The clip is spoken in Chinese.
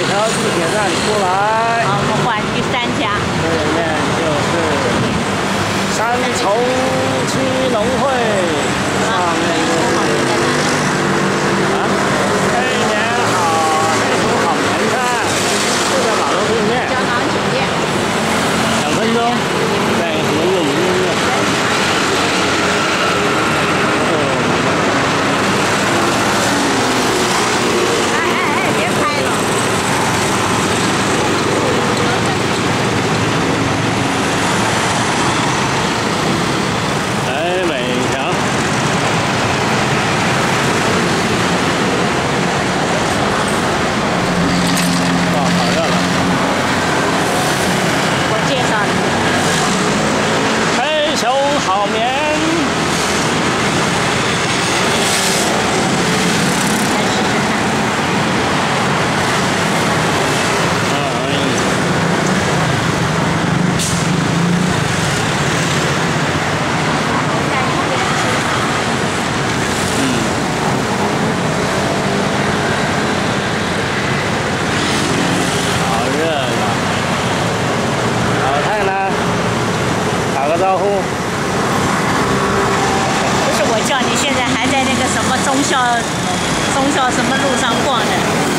条地铁站出来。 好，我们过来第3家。 对面就是三重区农会上面啊，黑土好棉菜，就在马路对面。 胶囊酒店。 2分钟，在什么月营业？ 别拍了。 来美强。哇，好热了。 我介绍你。 黑熊好棉。打个招呼。 不是我叫你，现在还在那个什么忠孝什么路上逛的。